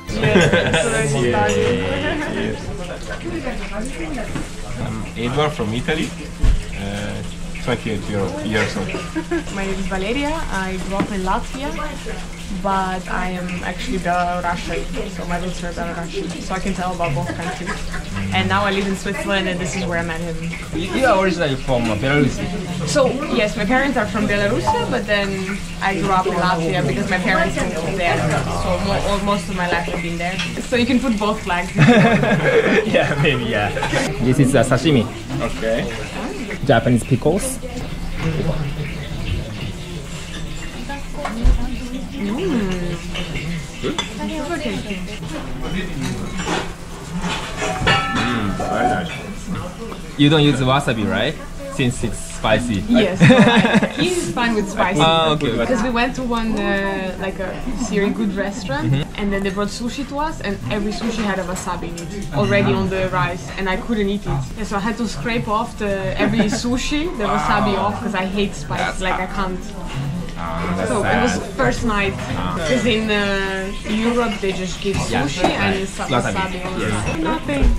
I'm Edward from Italy, 28 years old. My name is Valeria. I grew up in Latvia, but I am actually Belarusian, so my roots are Belarusian, so I can tell about both countries. And now I live in Switzerland, and this is where I met him. You are originally from Belarus? So yes, my parents are from Belarus, but then I grew up in Latvia because my parents moved there. So most of my life I've been there. So you can put both flags. Yeah, maybe, yeah. This is sashimi. Okay. Japanese pickles. Very nice. You don't use wasabi, right? Since it's spicy. Yes, so he's fine with spicy. Okay. Because we went to one like a very good restaurant, and then they brought sushi to us, and every sushi had a wasabi in it already on the rice, and I couldn't eat it. Yeah, so I had to scrape off every sushi, the wasabi off, because I hate spice. Like I can't. So it was first night, because in Europe they just give sushi and wasabi. Yes. Nothing.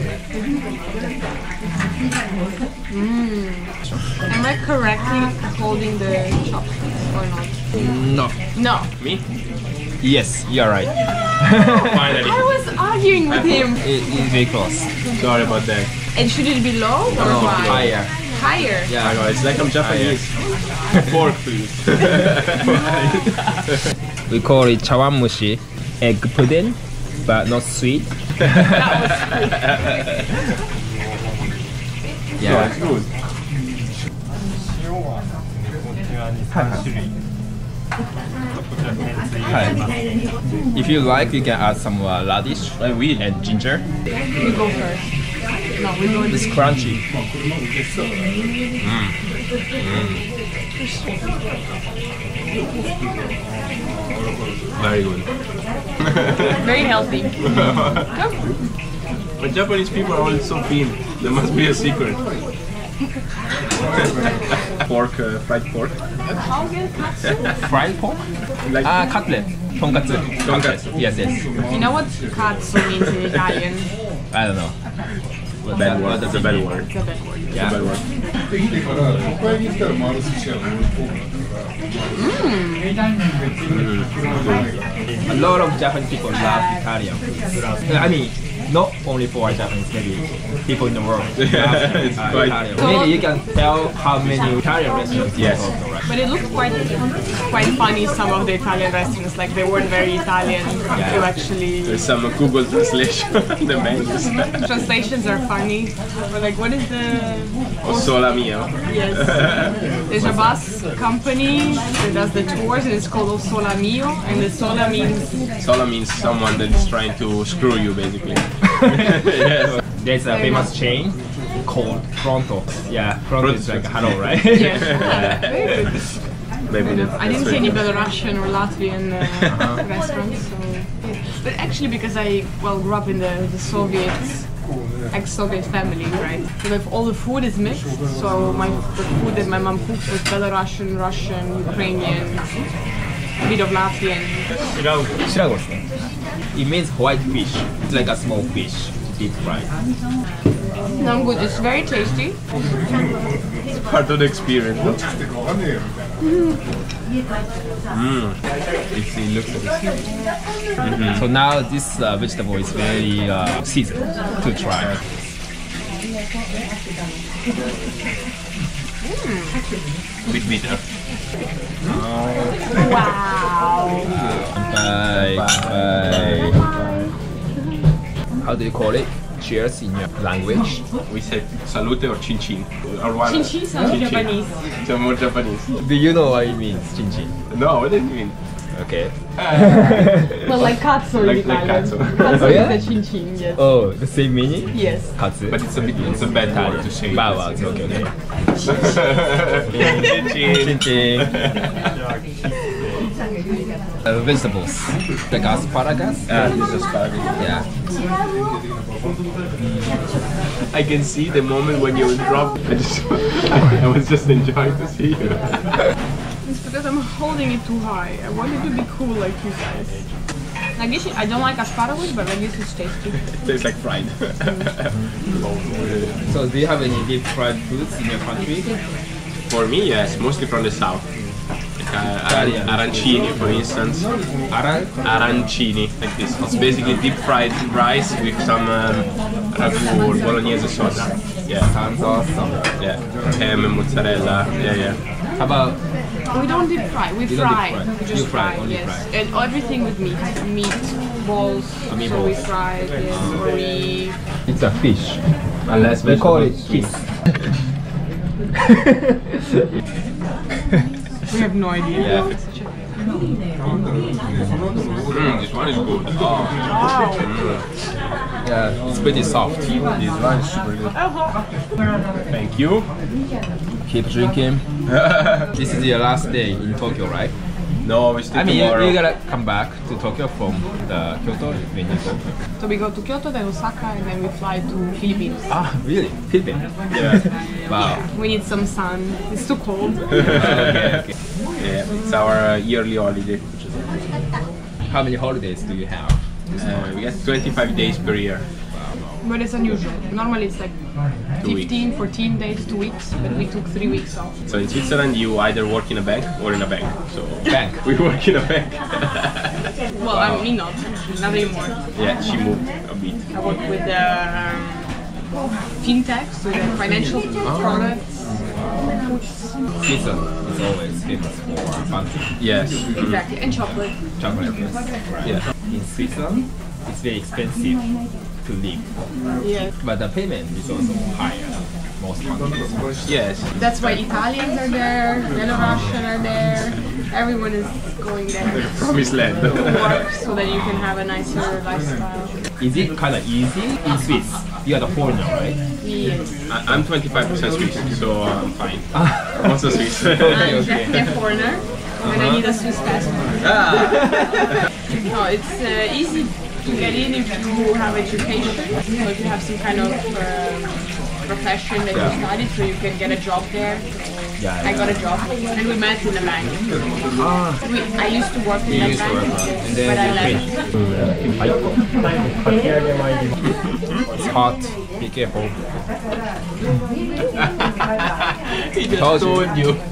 Am I correctly holding the chopsticks or not? No. No. Me? Yes, you are right. Finally. I was arguing with him. It's very close. Sorry about that. And should it be low or No, high? higher. Higher. Yeah, I know, it's like I'm Japanese. Fork, please. We call it chawanmushi, egg pudding, but not sweet. Yeah, it's good. If you like, you can add some radish and ginger. You go first. No, we go It's crunchy. Very good. very healthy. But Japanese people are all so thin. There must be a secret. Pork, fried pork. How again? Katsu? Fried pork? Like Cutlet. Tonkatsu. Tonkatsu. Yes, yes. You know what katsu means in Italian? I don't know. bad word. That's a bad word. It's a bad word. Yeah. Bad word. A lot of Japanese people love Italian food. I mean, not only for Japanese, maybe people in the world love It's quite- Italian. Maybe you can tell how many Italian restaurants Yes. you also, right? But it looked quite funny, some of the Italian restaurants, like they weren't very Italian. Yeah. You actually, There's some Google translation on the menus. translations are funny. But like, what is the... O sola mia. Yes. There's a bus company that does the tours, and it's called O Sola Mio, and the sola means... Sola means someone that is trying to screw you, basically. Yes. There's a famous chain called Pronto. Yeah, Pronto is like hello, right? Yes. Very good. Maybe I didn't see any Belarusian or Latvian restaurants. So. But actually, because I grew up in the Soviet, ex-Soviet family, right? So if all the food is mixed, so the food that my mom cooks was Belarusian, Russian, Ukrainian, a bit of Latvian. Shirago. It means white fish. It's like a small fish, deep fried. No, I'm good. It's very tasty. part of the experience. No? It looks like it's So now this vegetable is very seasoned to try. a bit bitter. Wow. Bye. Bye. How do you call it? Cheers in your language? We say salute or chin chin. Or one. Chin chin sounds Japanese. So more Japanese. Do you know what it means, chin chin? No, what does it mean? Okay. Well, like katsu in Like Italian. katsu. Katsu Oh, yeah? is a chin chin, yes. Oh, the same meaning? Yes. Katsu. But it's a bad word to say. Bad words, okay. Chin chin. Chin chin. Vegetables. Like asparagus? This is asparagus. Yeah. I can see the moment when you drop. I was just enjoying to see you. It's because I'm holding it too high. I want it to be cool like you guys. Like this, I don't like asparagus, but like this is tasty. It tastes like fried. So do you have any deep fried foods in your country? For me, yes, mostly from the south. Like arancini, for instance. Arancini, like this. It's basically deep fried rice with some ragu or bolognese sauce. Yeah. Sounds awesome. Yeah. Ham and mozzarella. Yeah, yeah. How about We don't deep fry. We You don't fry. deep fry. We just You fry, fry. only Yes. fry. And everything with meat. Meat balls. So we meatballs. fry. Yes. Or we. it's a fish? Unless We call it vegetables. kiss. We have no idea. Yeah. This one is good. Oh. Yeah, it's pretty soft. This one is super good. Thank you. Keep drinking. This is your last day in Tokyo, right? No, we still I mean, tomorrow. you gotta come back to Tokyo from the Kyoto when you go. So we go to Kyoto, then Osaka, and then we fly to Philippines. Ah, really? Philippines? Yeah. Wow. We need some sun. It's too cold. Okay. Yeah, it's our yearly holiday. How many holidays do you have? We get 25 days per year. But it's unusual. Normally it's like 2 15, 14 days, 2 weeks. But we took 3 weeks off. So in Switzerland, you either work in a bank or in a bank. So Bank. we work in a bank. Well, I mean not anymore. Yeah, she moved a bit. I work with fintechs, so the financial products. Switzerland is always famous for country. Yes. Exactly, and chocolate. Chocolate. Yes. Yeah. In Switzerland, it's very expensive to live, Yes. but the payment is also higher than most countries. Yes. That's why Italians are there, Belarusian are there. Everyone is going there Promised land. to work so that you can have a nicer lifestyle. Is it kind of easy in Swiss? You are the foreigner, right? Yes. I'm 25% Swiss, so I'm fine. I'm also Swiss. I'm okay. definitely a foreigner, and I need a Swiss passport. No, it's easy to get in if you have education, so if you have some kind of profession that you studied, so you can get a job there. Yeah, I got a job, and we met in a bank. I used to work in that bank, and but I then left. it's hot. Be careful. He just Told you. told you.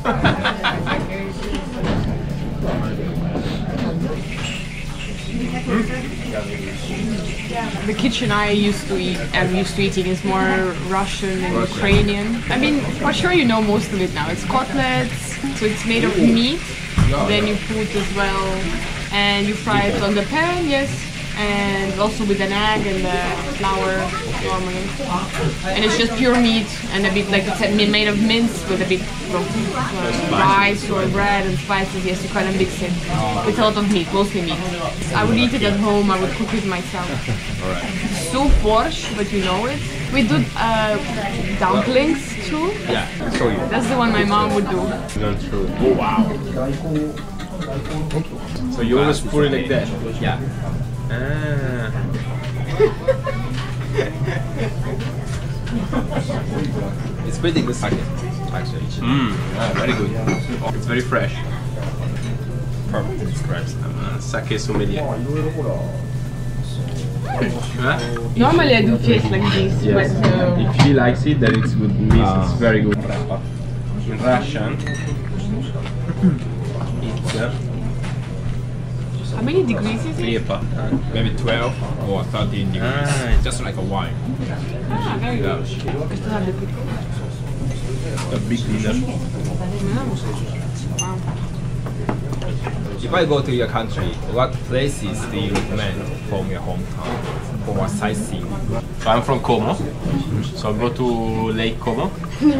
The kitchen I used to eat, I'm used to eating is more Russian and Ukrainian. I mean, for sure you know most of it now. It's cutlets, so it's made of meat. Then you put as well, and you fry it on the pan, yes, and also with an egg and flour normally. And it's just pure meat and a bit like it's made of mince with a bit of rice or bread and spices. Yes, you kind of mix it. It's a lot of meat, mostly meat. I would eat it at home. I would cook it myself. Soup, borscht, but you know it. We do dumplings too. Yeah, I'll show you. That's the one my mom would do. Not true. Oh wow. So you always put it like that? Yeah. Ah. It's pretty good sake, actually. Very good. It's very fresh. Perfect describes. I'm a sake sommelier. Huh? Normally I do taste like this, Yes. but If she likes it, then it's good. It's very good. In Russian, it's how many degrees is it? Liepa. Maybe 12 or 13 degrees. Ah. Just like a wine. Ah, very good. I still have the good. A big dinner. Wow. If I go to your country, what places do you recommend from your hometown for sightseeing? So I'm from Como, so I'll go to Lake Como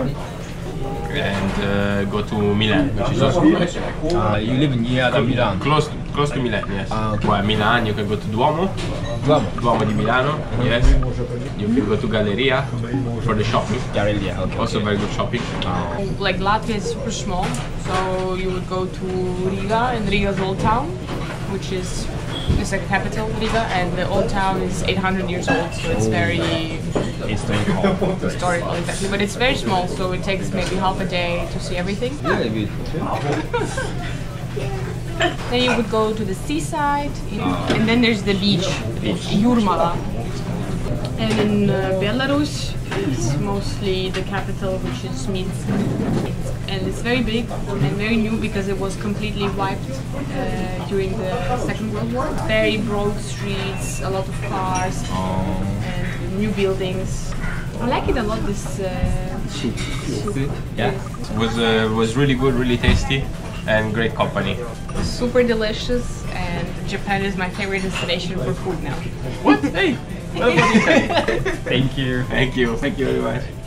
and go to Milan, which is also close. You live near the Milan. Close to Milan, yes. Ah, okay. Well, Milan, you can go to Duomo, Duomo di Milano, yes. You can go to Galleria for the shopping. Galleria, okay. Also very good shopping. Like Latvia is super small, so you would go to Riga, and Riga's old town, which is it's like capital Riga, and the old town is 800 years old, so it's very Historical. historical, exactly. But it's very small, so it takes maybe half a day to see everything. Really beautiful. Then you would go to the seaside, and then there's the beach, Jurmala. And in Belarus, it's mostly the capital, which is Minsk. And it's very big and very new because it was completely wiped during the Second World War. Very broad streets, a lot of cars, and new buildings. I like it a lot, this soup. Yeah. It was really good, really tasty, and great company. Super delicious, and Japan is my favorite destination for food now. What? Hey! Well, what do you say? Thank you. Thank you very much.